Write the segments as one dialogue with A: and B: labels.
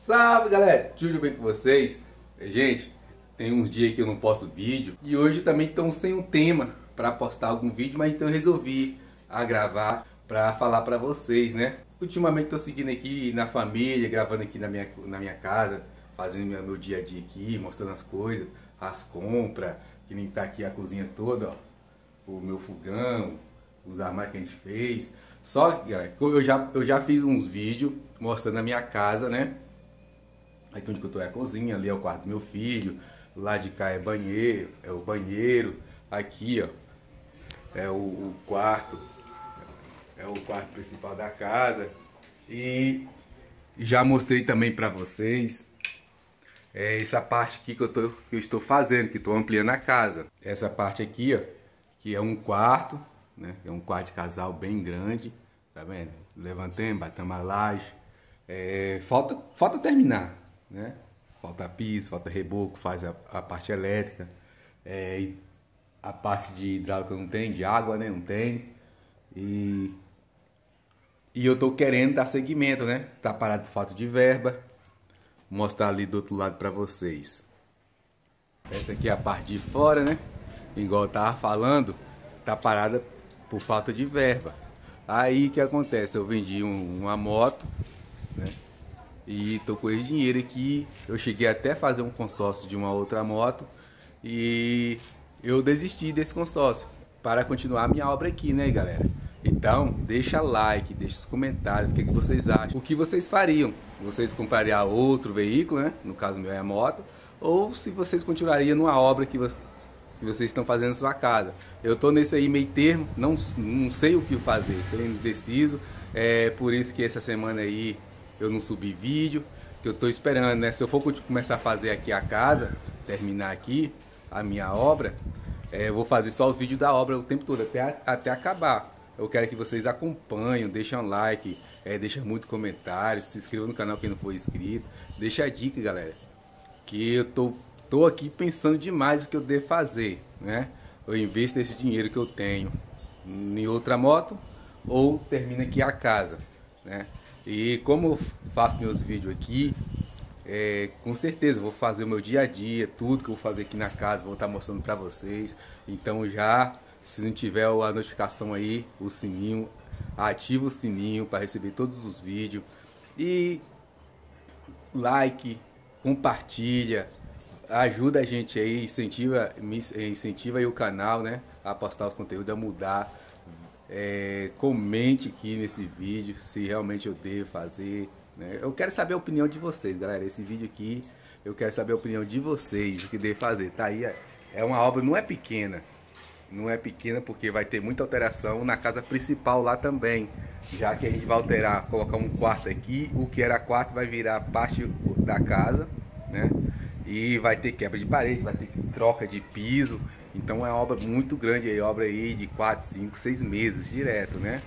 A: Salve galera, tudo bem com vocês? Gente, tem uns dias que eu não posto vídeo e hoje também estão sem um tema para postar algum vídeo, mas então eu resolvi gravar para falar para vocês, né? Ultimamente estou seguindo aqui na família, gravando aqui na minha casa, fazendo meu dia a dia aqui, mostrando as coisas, as compras, que nem tá aqui a cozinha toda, ó, o meu fogão, os armários que a gente fez. Só que, galera, eu já fiz uns vídeos mostrando a minha casa, né? Aqui onde eu tô é a cozinha, ali é o quarto do meu filho, lá de cá é o banheiro, aqui ó, é o quarto principal da casa. E já mostrei também pra vocês essa parte aqui que eu estou fazendo, que estou ampliando a casa. Essa parte aqui ó, que é um quarto, né? É um quarto de casal bem grande, tá vendo? Levantamos, batemos a laje. Falta terminar, né? Falta piso, falta reboco, faz a parte elétrica, e a parte de hidráulica não tem, de água, né? Não tem. E eu tô querendo dar seguimento, né? Tá parado por falta de verba. Vou mostrar ali do outro lado para vocês. Essa aqui é a parte de fora, né? Igual eu tava falando, tá parada por falta de verba. Aí o que acontece? Eu vendi uma moto, né? E tô com esse dinheiro aqui. Eu cheguei até a fazer um consórcio de uma outra moto e eu desisti desse consórcio para continuar a minha obra aqui, né, galera? Então, deixa like, deixa os comentários, o que vocês acham. O que vocês fariam? Vocês comprariam outro veículo, né? No caso meu é a moto. Ou se vocês continuariam numa obra que vocês estão fazendo na sua casa. Eu tô nesse aí meio termo, não sei o que fazer, tô indeciso. É por isso que essa semana aí eu não subi vídeo, que eu tô esperando, né? Se eu for começar a fazer aqui a casa, terminar aqui a minha obra, eu vou fazer só os vídeos da obra o tempo todo, até acabar. Eu quero que vocês acompanhem, deixem um like, deixem muito comentário, se inscrevam no canal quem não for inscrito. Deixa a dica, galera, que eu tô aqui pensando demais o que eu devo fazer, né? Eu investo esse dinheiro que eu tenho em outra moto ou termino aqui a casa, né? E como eu faço meus vídeos aqui, com certeza vou fazer o meu dia a dia, tudo que eu vou fazer aqui na casa, vou estar mostrando para vocês. Então já, se não tiver a notificação aí, o sininho, ativa o sininho para receber todos os vídeos. E like, compartilha, ajuda a gente aí, incentiva aí o canal, né? A postar os conteúdos, a mudar. Comente aqui nesse vídeo se realmente eu devo fazer, né? Eu quero saber a opinião de vocês, galera. Esse vídeo aqui eu quero saber a opinião de vocês, o que devo fazer. Tá aí, é uma obra, não é pequena porque vai ter muita alteração na casa principal lá também, já que a gente vai alterar, colocar um quarto aqui, o que era quarto vai virar parte da casa, né? E vai ter quebra de parede, vai ter troca de piso. Então é uma obra muito grande, aí, obra aí de 4, 5, 6 meses direto, né?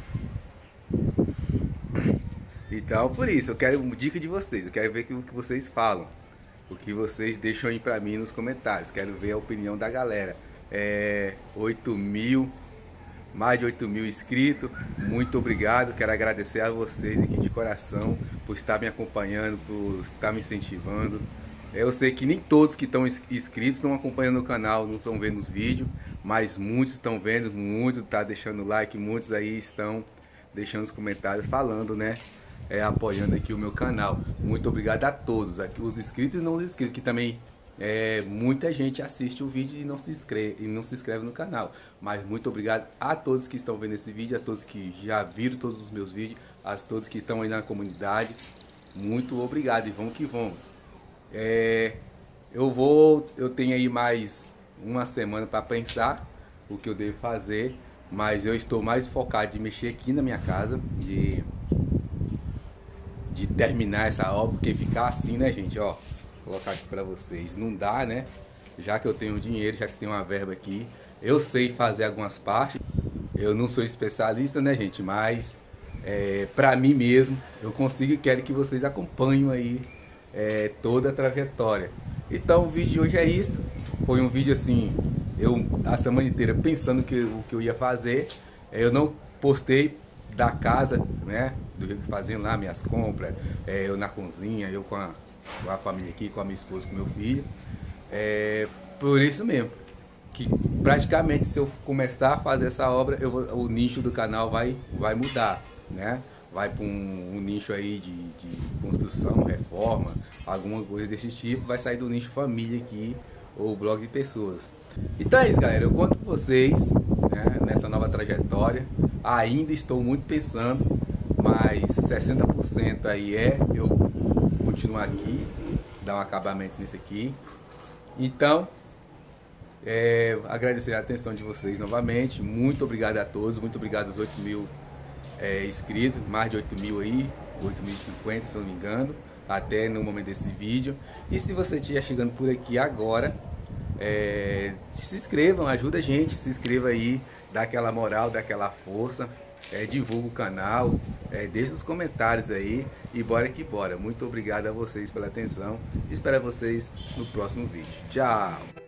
A: Então por isso, eu quero uma dica de vocês, eu quero ver o que vocês falam, o que vocês deixam aí pra mim nos comentários, quero ver a opinião da galera. 8 mil, mais de 8 mil inscritos, muito obrigado, quero agradecer a vocês aqui de coração por estar me acompanhando, por estar me incentivando. Eu sei que nem todos que estão inscritos estão acompanhando o canal, não estão vendo os vídeos, mas muitos estão vendo, muitos estão deixando like, muitos aí estão deixando os comentários falando, né? Apoiando aqui o meu canal. Muito obrigado a todos, aqui os inscritos e não os inscritos, que também muita gente assiste o vídeo e não se inscreve no canal. Mas muito obrigado a todos que estão vendo esse vídeo, a todos que já viram todos os meus vídeos, a todos que estão aí na comunidade. Muito obrigado e vamos que vamos. Eu tenho aí mais uma semana para pensar o que eu devo fazer, mas eu estou mais focado de mexer aqui na minha casa, de terminar essa obra, porque ficar assim, né, gente, ó, vou colocar aqui para vocês, não dá, né? Já que eu tenho dinheiro, já que tenho uma verba aqui, eu sei fazer algumas partes, eu não sou especialista, né, gente, mas para mim mesmo, eu consigo e quero que vocês acompanhem aí toda a trajetória. Então o vídeo de hoje é isso. Foi um vídeo assim, eu a semana inteira pensando o que eu ia fazer. Eu não postei da casa, né, do jeito que fazendo lá minhas compras, eu na cozinha, eu com com a família aqui, com a minha esposa, com meu filho. Por isso mesmo, que praticamente se eu começar a fazer essa obra, o nicho do canal vai mudar, né? Vai para um nicho aí de construção, reforma, alguma coisa desse tipo, vai sair do nicho família aqui, ou blog de pessoas. Então é isso, galera, eu conto com vocês, né, nessa nova trajetória. Ainda estou muito pensando, mas 60% aí eu continuar aqui, dar um acabamento nisso aqui. Então, agradecer a atenção de vocês novamente. Muito obrigado a todos, muito obrigado aos 8.000 inscritos, mais de 8.000 aí, 8.050 se não me engano, até no momento desse vídeo. E se você estiver chegando por aqui agora, se inscrevam, ajuda a gente, se inscreva aí, dá aquela moral, dá aquela força, divulga o canal, deixa os comentários aí e bora que bora. Muito obrigado a vocês pela atenção, espero vocês no próximo vídeo. Tchau!